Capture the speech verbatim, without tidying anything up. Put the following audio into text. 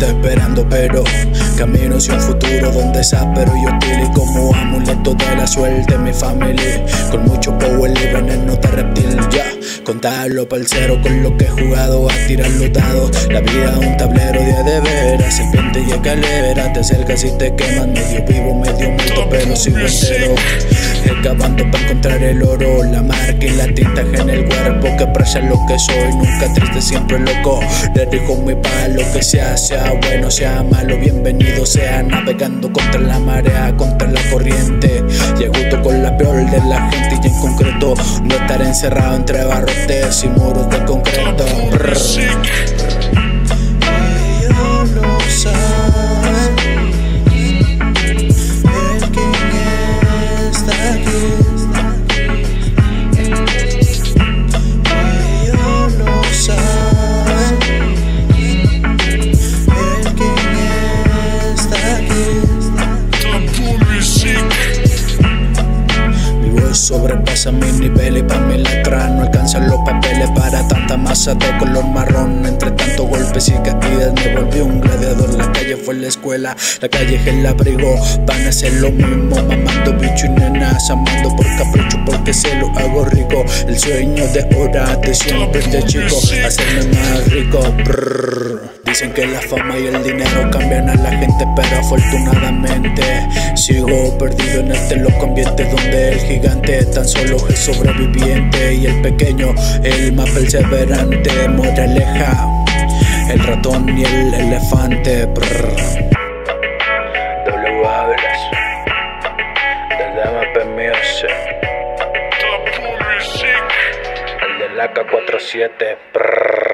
está esperando, pero camino hacia un futuro donde es áspero y hostil, y como amuleto de la suerte mi familia, con mucho power y veneno de reptil. Ya, contarlo pa'l cero con lo que he jugado, a tirar los dados. La vida es un tablero de de veras, serpiente y escalera. Te acercas y te quemas, medio vivo, medio muerto, pero sigo entero. Excavando para encontrar el oro, la marca y la tinta en el cuerpo que expresa lo que soy. Nunca triste, siempre loco. Le digo mi palo, que sea, sea bueno, sea malo, bienvenido sea. Navegando contra la marea, contra la corriente, y a gusto con la peor de la gente. Y en concreto, no estar encerrado entre barrotes y muros de concreto. Brr. Sobrepasa mi nivel y pa' mi letra no alcanzan los papeles para tanta masa de color marrón. Entre tantos golpes y caídas me volví un gladiador. La calle fue la escuela, la calle es el abrigo. Van a hacer lo mismo, mamando bicho y nenas, amando por capricho porque se lo hago rico. El sueño de hora de siempre de chico, hacerme más rico. Brrr. Dicen que la fama y el dinero cambian a la gente, pero afortunadamente sigo perdido en este loco ambiente donde el gigante tan solo es sobreviviente y el pequeño el más perseverante. Moraleja, el ratón y el elefante. Brr. W Áviles, desde M P Music, el de la K cuarenta y siete. Brr.